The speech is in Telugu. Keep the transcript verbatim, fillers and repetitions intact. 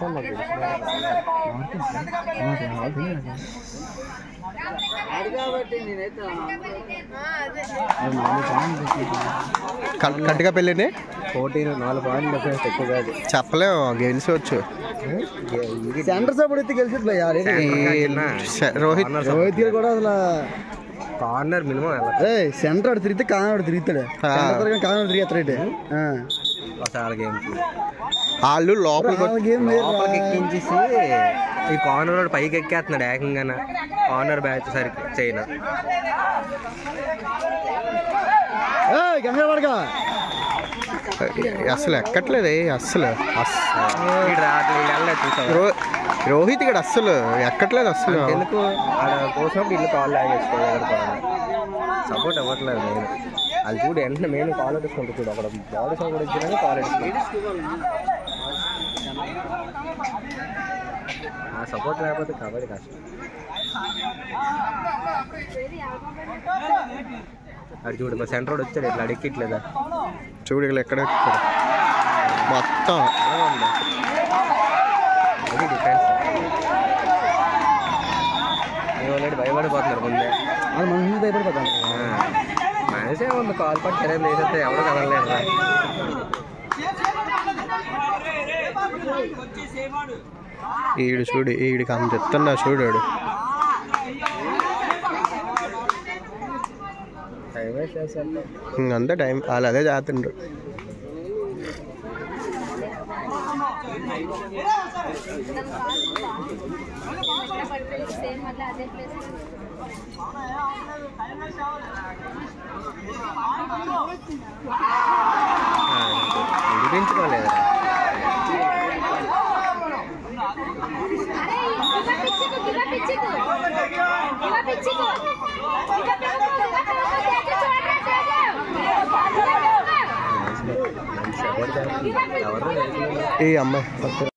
కట్టుగా పెళ్ళిని ఫోర్టీన్ నాలుగు పాయింట్ డిఫరెన్స్ ఎక్కువ కాదు చెప్పలేము గెలిచవచ్చు సెంటర్ సపోర్ట్ గెలిచి రోహిత్ రోహిత్ కూడా అసలు కార్నర్ మినిమం సెంటర్ ఆడు తిరిగితే కానాడు తిరుగుతాడు కానాడు తిరిగేస్తాడు చాలా గేమ్ వాళ్ళు లోపలికి లోపలికి ఎక్కించేసి ఈ కార్నర్ పైకి ఎక్కేస్తున్నాడు ఏకంగా కార్నర్ బ్యాచ్ సరికి చైనా అస్సలు ఎక్కట్లేదు అస్సలు రోహిత్ ఇక్కడ అస్సలు ఎక్కట్లేదు అస్సలు ఎందుకు కోసినప్పుడు ఇల్లు కాల్ లాగేసుకోవాలి సపోర్ట్ అవ్వట్లేదు నేను అది చూడు వెంటనే మేము కాల్ అడుచుకుంటూ చూడు అక్కడ బాడీ సపోర్ట్ ఇచ్చినా కాల్ అడుచుకుంటాం ఆ సపోర్ట్ లేకపోతే కబడ్డీ కష్టం అది చూడు మా సెంటర్ రోడ్ వచ్చాడు ఇట్లా అడిక్కిట్లేదా చూడు ఇక్కడ ఎక్కడ మొత్తం అది డిఫెన్స్ ఆల్రెడీ భయపడిపోతున్నారు ముందే అది మనిషి భయపడిపోతాను మనిషే ఉంది కాల్ పట్టి సరైన వేసేస్తే ఎవరు కదలలేదు ఈడు చూడు ఈడికి అంత ఎత్తున్నా చూడాడు ఇంకంతా టైం వాళ్ళు అదే చేస్తుండ్రు వినిపించుకోలేదా ఏ అమ్మాయి